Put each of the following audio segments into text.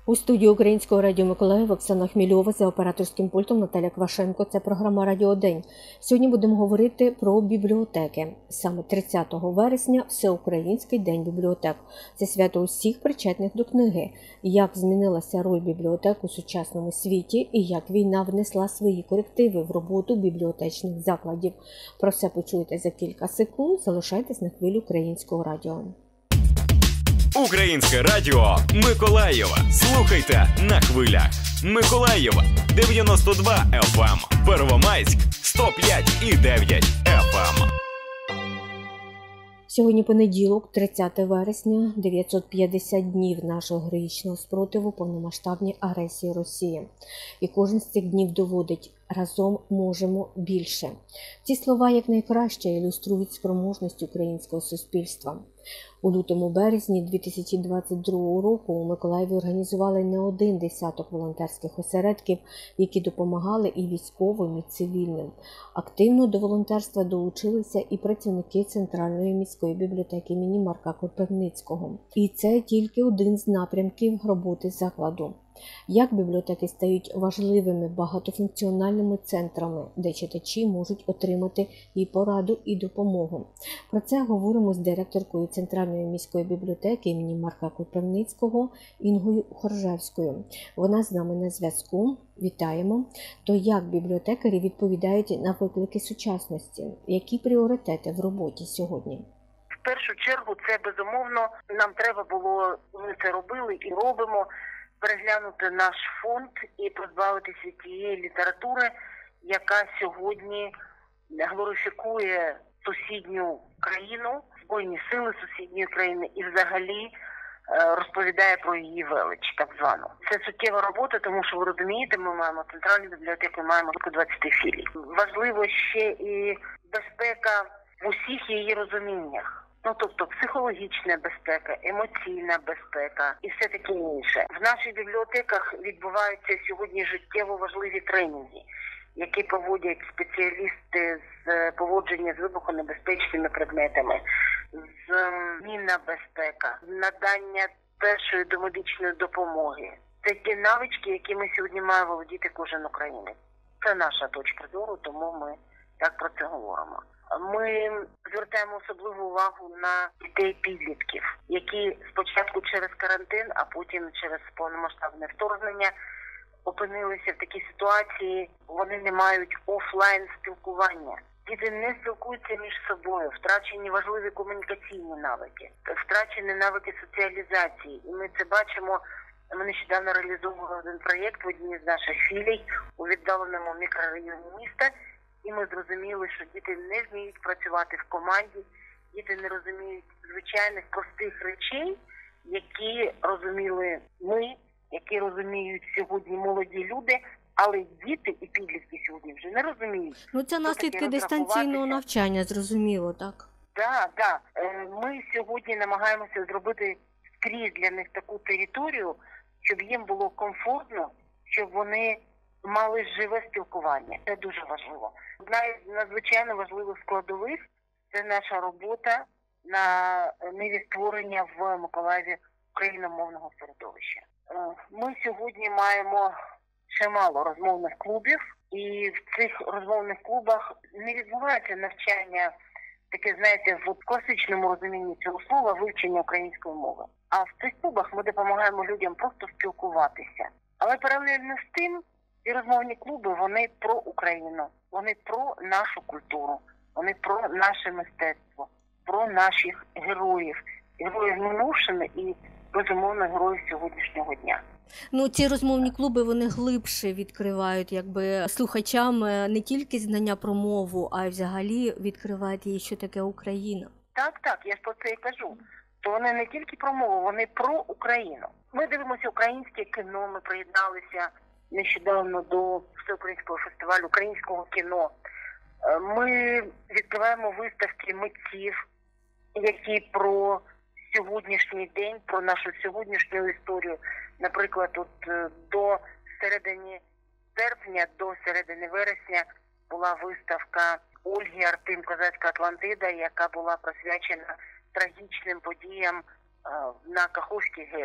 У студії Українського радіо Миколаїв Оксана Хмільова, за операторським пультом Наталя Квашенко. Це програма «Радіо День». Сьогодні будемо говорити про бібліотеки. Саме 30 вересня – Всеукраїнський день бібліотек. Це свято усіх причетних до книги. Як змінилася роль бібліотек у сучасному світі і як війна внесла свої корективи в роботу бібліотечних закладів. Про все почуєте за кілька секунд. Залишайтесь на хвилі Українського радіо. Українське радіо Миколаєва. Слухайте на хвилях. Миколаєва 92 FM, Первомайськ 105,9 FM. Сьогодні понеділок, 30 вересня, 950 днів нашого героїчного спротиву повномасштабній агресії Росії. І кожен з цих днів доводить – разом можемо більше. Ці слова якнайкраще ілюструють спроможність українського суспільства. У лютому-березні 2022 року у Миколаєві організували не один десяток волонтерських осередків, які допомагали і військовим, і цивільним. Активно до волонтерства долучилися і працівники Центральної міської бібліотеки імені Марка Кропивницького. І це тільки один з напрямків роботи закладу. Як бібліотеки стають важливими багатофункціональними центрами, де читачі можуть отримати і пораду, і допомогу. Про це говоримо з директоркою Центральної міської бібліотеки імені Марка Кропивницького Інгою Хоржевською. Вона з нами на зв'язку. Вітаємо. То як бібліотекарі відповідають на виклики сучасності? Які пріоритети в роботі сьогодні? В першу чергу це, безумовно, нам треба було, ми це робили і робимо, переглянути наш фонд і позбавитися від тієї літератури, яка сьогодні глорифікує сусідню країну, збройні сили сусідньої країни і взагалі розповідає про її велич, так звану. Це суттєва робота, тому що, ви розумієте, ми маємо центральну бібліотеку, маємо 20 філій. Важливо ще і безпека в усіх її розуміннях. Тобто психологічна безпека, емоційна безпека і все таке інше. В наших бібліотеках відбуваються сьогодні життєво важливі тренінги, які проводять спеціалісти з поводження з вибухонебезпечними предметами, мінна безпека, надання першої домедичної допомоги. Це ті навички, які ми сьогодні має володіти кожен українець. Це наша точка зору, тому ми так про це говоримо. Ми звертаємо особливу увагу на дітей-підлітків, які спочатку через карантин, а потім через повномасштабне вторгнення опинилися в такій ситуації, вони не мають офлайн спілкування. Діти не спілкуються між собою, втрачені важливі комунікаційні навики, втрачені навики соціалізації. І ми це бачимо. Ми нещодавно реалізовували один проєкт в одній з наших філій у віддаленому мікрорайоні міста. І ми зрозуміли, що діти не вміють працювати в команді, діти не розуміють звичайних простих речей, які розуміли ми, які розуміють сьогодні молоді люди, але діти і підлітки сьогодні вже не розуміють. Це наслідки дистанційного навчання, зрозуміло, так? Так. Ми сьогодні намагаємося зробити скрізь для них таку територію, щоб їм було комфортно, щоб вони мали живе спілкування. Це дуже важливо. Одна із надзвичайно важливих складових – це наша робота на ниві створення в Миколаєві україномовного середовища. Ми сьогодні маємо чимало розмовних клубів, і в цих розмовних клубах не відбувається навчання, таке, знаєте, в класичному розумінні цього слова, вивчення української мови. А в цих клубах ми допомагаємо людям просто спілкуватися. Але паралельно з тим, ці розмовні клуби, вони про Україну, вони про нашу культуру, вони про наше мистецтво, про наших героїв. Героїв минувшими і, безумовно, героїв сьогоднішнього дня. Ці розмовні клуби, вони глибше відкривають слухачам не тільки знання про мову, а й взагалі відкривають її, що таке Україна. Так, я ж про це і кажу. То вони не тільки про мову, вони про Україну. Ми дивимося українське кіно, ми приєдналися нещодавно до Всеукраїнського фестивалю українського кіно. Ми відкриваємо виставки митців, які про сьогоднішній день, про нашу сьогоднішню історію. Наприклад, до середини серпня, до середини вересня була виставка Ольги Артем «Козацька Атлантида», яка була присвячена трагічним подіям на Каховській ГЕС.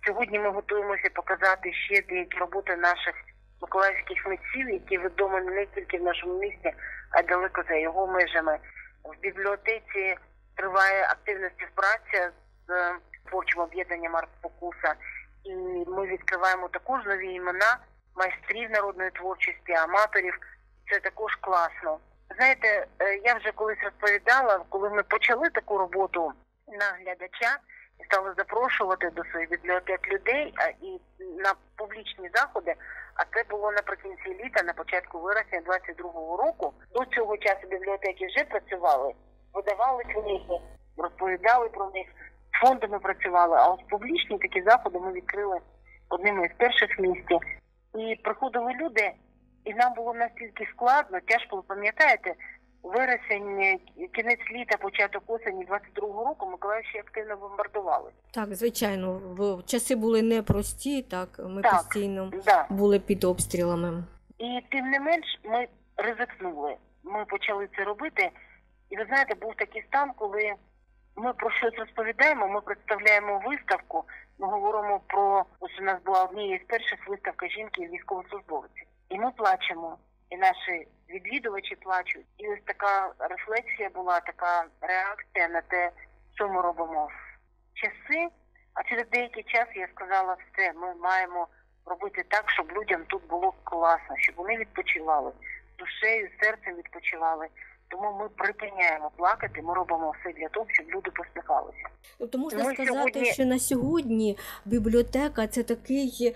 Сьогодні ми готуємося показати ще деякі роботи наших миколаївських митців, які відомі не тільки в нашому місті, а й далеко за його межами. В бібліотеці триває активна співпраця з творчим об'єднанням «Арт-спокуса». І ми відкриваємо також нові імена майстрів народної творчості, аматорів. Це також класно. Знаєте, я вже колись розповідала, коли ми почали таку роботу на глядача і стали запрошувати до своїх бібліотек людей і на публічні заходи, а це було наприкінці літа, на початку вересня 22-го року. До цього часу бібліотеки вже працювали, видавали книги, розповідали про них, з фондами працювали, а ось публічні такі заходи ми відкрили одними із перших в місті. І приходили люди, і нам було настільки складно, тяжко, ви пам'ятаєте, вересень, кінець літа, початок осені 22-го року Миколаїв ще активно бомбардували. Так, звичайно, часи були непрості, так, ми Так, постійно да. були під обстрілами. І тим не менш ми ризикнули, ми почали це робити. І ви знаєте, був такий стан, коли ми про щось розповідаємо, ми представляємо виставку, ми говоримо про, ось у нас була однією з перших виставка жінки військовослужбовців. І ми плачемо, і наші відвідувачі плачуть. І ось така рефлексія була, така реакція на те, що ми робимо в часи. А через деякий час я сказала, все, ми маємо робити так, щоб людям тут було класно, щоб вони відпочивали, душею, серцем відпочивали. Тому ми припиняємо плакати, ми робимо все для того, щоб люди посміхалися. Тобто можна Ми сказати, сьогодні- що на сьогодні бібліотека – це такий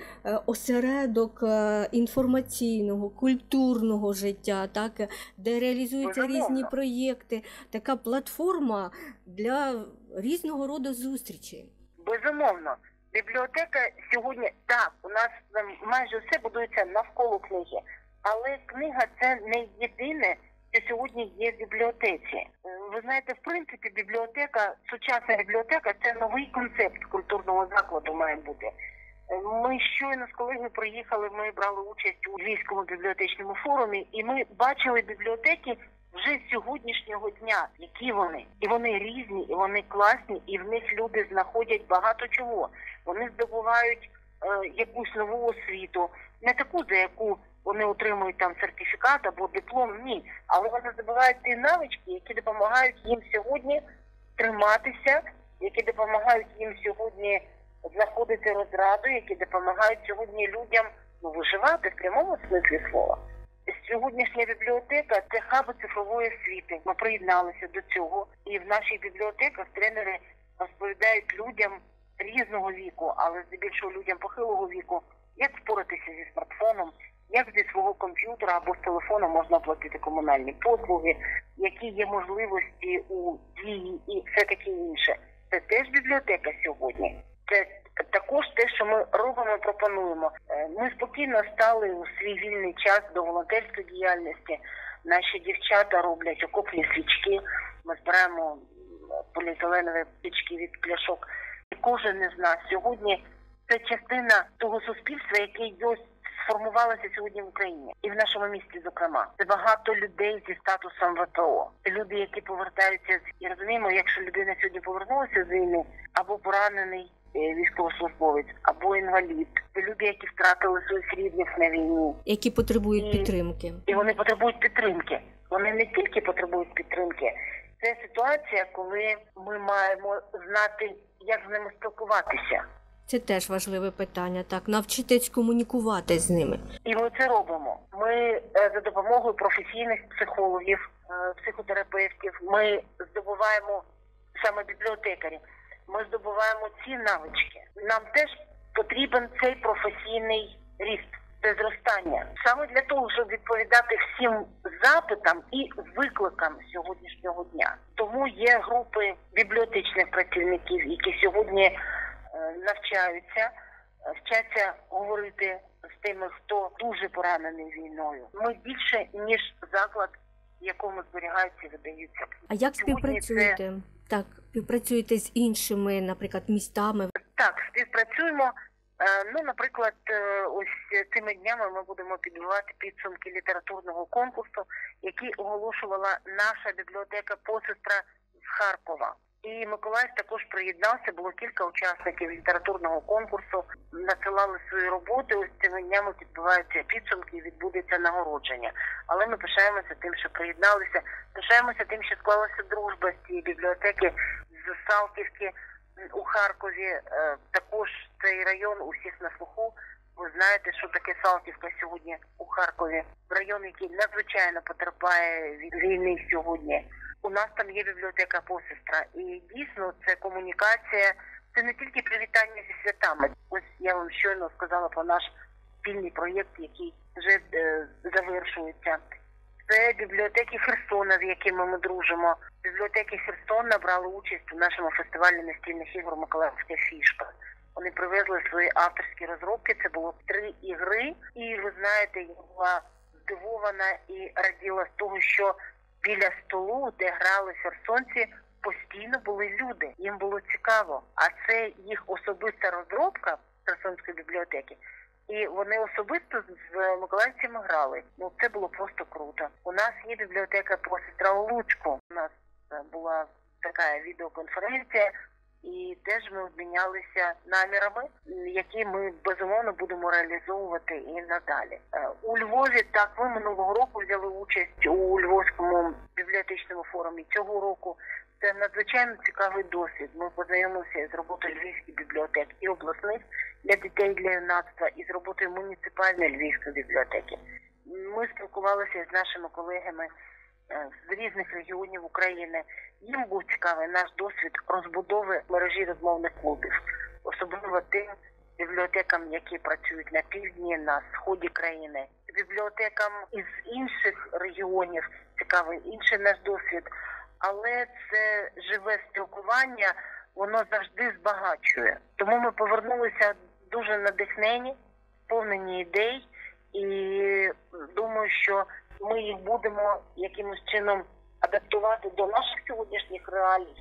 осередок інформаційного, культурного життя, так, де реалізуються Безумовно. різні проєкти, така платформа для різного роду зустрічей. Безумовно. Бібліотека сьогодні, так, у нас майже все будується навколо книги. Але книга – це не єдине, що сьогодні є в бібліотеці. Ви знаєте, в принципі, бібліотека, сучасна бібліотека – це новий концепт культурного закладу має бути. Ми щойно з колегою приїхали, ми брали участь у Львівському бібліотечному форумі, і ми бачили бібліотеки вже з сьогоднішнього дня, які вони. І вони різні, і вони класні, і в них люди знаходять багато чого. Вони здобувають якусь нову освіту, не таку, за яку вони отримують там сертифікат або диплом, ні. Але вони здобувають ті навички, які допомагають їм сьогодні триматися, які допомагають їм сьогодні знаходити розраду, які допомагають сьогодні людям виживати в прямому смислі слова. Сьогоднішня бібліотека – це хаби цифрової освіти. Ми приєдналися до цього. І в наших бібліотеках тренери розповідають людям різного віку, але здебільшого людям похилого віку, як впоратися зі смартфоном, як зі свого комп'ютера або з телефону можна оплатити комунальні послуги, які є можливості у дії і все таке інше. Це теж бібліотека сьогодні. Це також те, що ми робимо, пропонуємо. Ми спокійно стали у свій вільний час до волонтерської діяльності. Наші дівчата роблять окопні свічки. Ми збираємо поліетиленові свічки від пляшок. І кожен із нас сьогодні це частина того суспільства, яке сформувалося сьогодні в Україні. І в нашому місті, зокрема. Це багато людей зі статусом ВПО. Це люди, які повертаються. І розуміємо, якщо людина сьогодні повернулася з війни, або поранений військовослужбовець, або інвалід. Це люди, які втратили своїх рідних на війні. Які потребують підтримки. І вони потребують підтримки. Вони не тільки потребують підтримки. Це ситуація, коли ми маємо знати, як з ними спілкуватися. Це теж важливе питання, так, навчитись комунікувати з ними. І ми це робимо. Ми за допомогою професійних психологів, психотерапевтів, ми здобуваємо, саме бібліотекарі, ми здобуваємо ці навички. Нам теж потрібен цей професійний ріст, це зростання. Саме для того, щоб відповідати всім запитам і викликам сьогоднішнього дня. Тому є групи бібліотечних працівників, які сьогодні навчаються, вчаться говорити з тими, хто дуже поранений війною. Ми більше, ніж заклад, в якому зберігаються і видаються. А як Сьогодні співпрацюєте? Так, співпрацюєте з іншими, наприклад, містами? Так, співпрацюємо. Наприклад, ось цими днями ми будемо підбивати підсумки літературного конкурсу, який оголошувала наша бібліотека посестра з Харкова. І Миколаїв також приєднався, було кілька учасників літературного конкурсу, надсилали свої роботи, ось цими днями підбиваються підсумки і відбудеться нагородження. Але ми пишаємося тим, що приєдналися, пишаємося тим, що склалася дружба з цієї бібліотеки, з Салтівки у Харкові. Також цей район усіх на слуху. Ви знаєте, що таке Салтівка сьогодні у Харкові. Район, який надзвичайно потерпає від війни сьогодні. У нас там є бібліотека посестра. І дійсно це комунікація, це не тільки привітання зі святами. Ось я вам щойно сказала про наш спільний проєкт, який вже завершується. Це бібліотеки Херсона, з якими ми дружимо. Бібліотеки Херсона брали участь у нашому фестивалі настільних ігор «Миколаївська фішка». Вони привезли свої авторські розробки, це було 3 ігри. І ви знаєте, я була здивована і раділа з того, що біля столу, де грали херсонці, постійно були люди. Їм було цікаво. А це їх особиста розробка Херсонської бібліотеки. І вони особисто з миколаївцями грали. Ну, це було просто круто. У нас є бібліотека посестра у Луцьку. У нас була така відеоконференція, і теж ми обмінялися намірами, які ми, безумовно, будемо реалізовувати і надалі. У Львові, так, ми минулого року взяли участь у Львовському бібліотечному форумі. Цього року це надзвичайно цікавий досвід. Ми познайомилися з роботою львівських бібліотек і обласних для дітей і для юнацтва, і з роботою муніципальної львівської бібліотеки. Ми спілкувалися з нашими колегами з різних регіонів України. Їм був цікавий наш досвід розбудови мережі розмовних клубів, особливо тим бібліотекам, які працюють на півдні, на сході країни. Бібліотекам із інших регіонів цікавий інший наш досвід, але це живе спілкування, воно завжди збагачує. Тому ми повернулися дуже надихнені, сповнені ідей, і думаю, що ми їх будемо якимось чином адаптувати до наших сьогоднішніх реалій,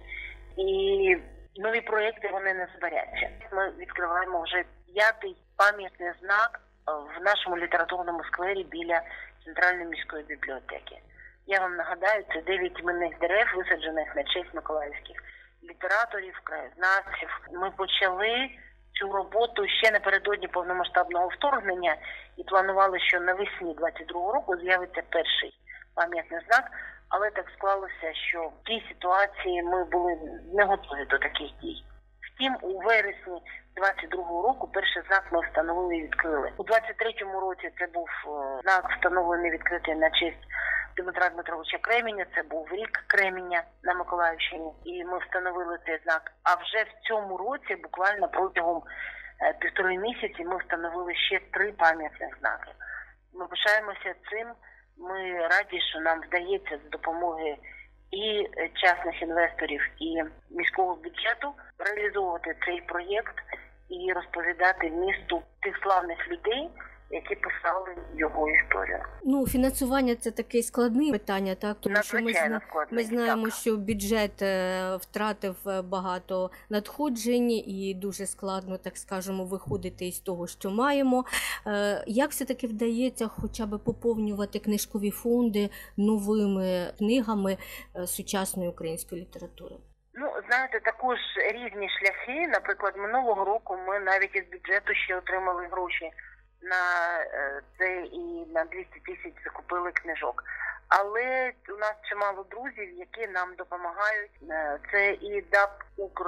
і нові проєкти вони не зберяться. Ми відкриваємо вже 5-й пам'ятний знак в нашому літературному сквері біля Центральної міської бібліотеки. Я вам нагадаю, це 9 іменних дерев, висаджених на честь миколаївських літераторів, краєзнавців. Ми почали цю роботу ще напередодні повномасштабного вторгнення і планували, що навесні 22-го року з'явиться перший пам'ятний знак, але так склалося, що в тій ситуації ми були не готові до таких дій. Втім, у вересні 22-го року перший знак ми встановили і відкрили. У 23-му році це був знак, встановлений і відкритий на честь Дмитра Дмитровича Кременя, це був рік Кременя на Миколаївщині, і ми встановили цей знак. А вже в цьому році, буквально протягом 1,5 місяці, ми встановили ще 3 пам'ятних знаки. Ми пишаємося цим, ми раді, що нам вдається з допомоги і частних інвесторів, і міського бюджету реалізовувати цей проєкт і розповідати місту тих славних людей, які писали його історію. Ну, фінансування – це таке складне питання, так? Тому що ми знаємо, так, що бюджет втратив багато надходжень і дуже складно, так скажемо, виходити із того, що маємо. Як все-таки вдається хоча б поповнювати книжкові фонди новими книгами сучасної української літератури? Ну, знаєте, також різні шляхи. Наприклад, минулого року ми навіть із бюджету ще отримали гроші на це і на 200 тисяч закупили книжок. Але у нас чимало друзів, які нам допомагають. Це і ДАП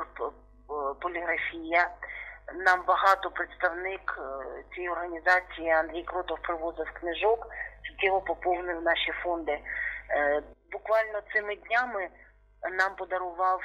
«Укрполіграфія». Нам багато представник цієї організації Андрій Кротов привозив книжок, суттєво поповнив наші фонди. Буквально цими днями нам подарував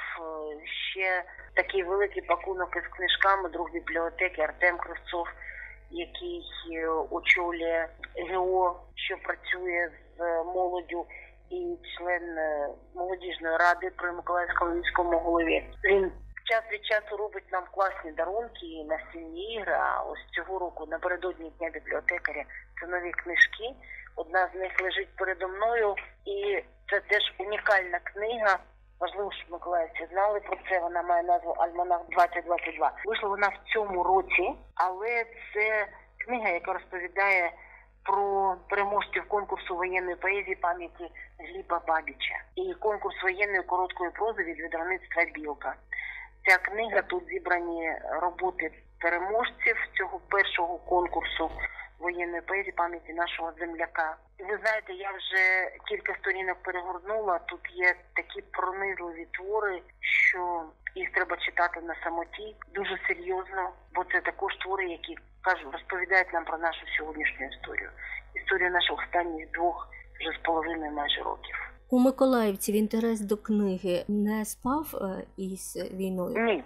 ще такий великий пакунок із книжками друг бібліотеки Артем Кривцов, який очолює ГО, що працює з молоддю, і член молодіжної ради при Миколаївському міському голові. Він час від часу робить нам класні дарунки і настільні ігри, а ось цього року напередодні Дня бібліотекаря це нові книжки. Одна з них лежить передо мною, і це теж унікальна книга. Важливо, щоб миколаївці знали про це. Вона має назву «Альманах 2022». Вийшла вона в цьому році, але це книга, яка розповідає про переможців конкурсу воєнної поезії пам'яті Гліба Бабіча і конкурс воєнної короткої прози від видавництва «Білка». Ця книга, тут зібрані роботи переможців цього першого конкурсу воєнної поезії пам'яті нашого земляка. І ви знаєте, я вже кілька сторінок перегорнула, тут є такі пронизливі твори, що їх треба читати на самоті, дуже серйозно, бо це також твори, які розповідають нам про нашу сьогоднішню історію. Історію наших останніх 2,5 майже років. У миколаївців інтерес до книги не спав із війною? Ні.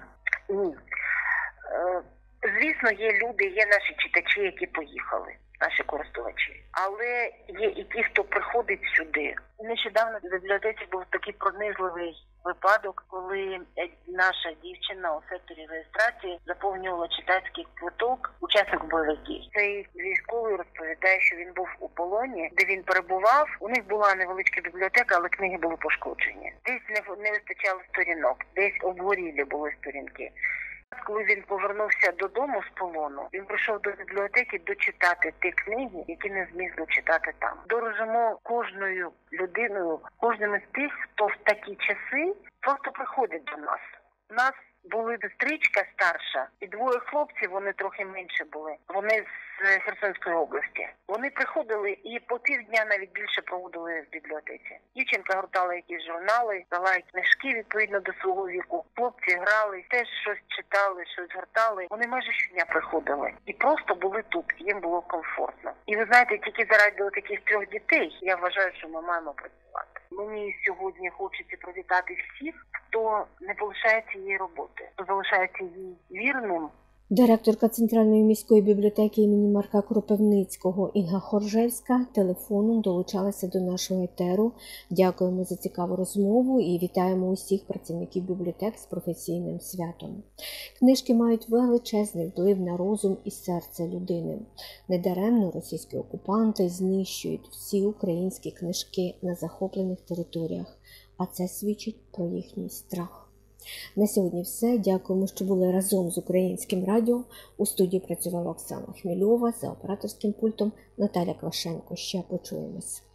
Звісно, є люди, є наші читачі, які поїхали, наші користувачі. Але є і ті, хто приходить сюди. Нещодавно в бібліотеці був такий пронизливий випадок, коли наша дівчина у секторі реєстрації заповнювала читацький квиток учасник бойових дій. Цей військовий розповідає, що він був у полоні, де він перебував. У них була невеличка бібліотека, але книги були пошкоджені. Десь не вистачало сторінок, десь обгорілі були сторінки. Коли він повернувся додому з полону, він прийшов до бібліотеки дочитати ті книги, які не зміг дочитати там. Дорожимо кожною людиною, кожним із тих, хто в такі часи просто приходить до нас. У нас були сестричка старша і 2 хлопців, вони трохи менше були. Вони з Херсонської області. Вони приходили і по півдня, навіть більше, проводили в бібліотеці. Дівчинка гортала якісь журнали, дала книжки відповідно до свого віку. Хлопці грали, теж щось читали, щось гортали. Вони майже щодня приходили. І просто були тут, їм було комфортно. І ви знаєте, тільки заради таких 3 дітей, я вважаю, що ми маємо працювати. Мені сьогодні хочеться привітати всіх, хто не полишає цієї роботи, хто залишається їй вірним. Директорка Центральної міської бібліотеки імені Марка Кропивницького Інга Хоржевська телефоном долучалася до нашого етеру. Дякуємо за цікаву розмову і вітаємо усіх працівників бібліотек з професійним святом. Книжки мають величезний вплив на розум і серце людини. Недаремно російські окупанти знищують всі українські книжки на захоплених територіях, а це свідчить про їхній страх. На сьогодні все. Дякуємо, що були разом з Українським радіо. У студії працювала Оксана Хмельова, за операторським пультом Наталя Квашенко. Ще почуємось.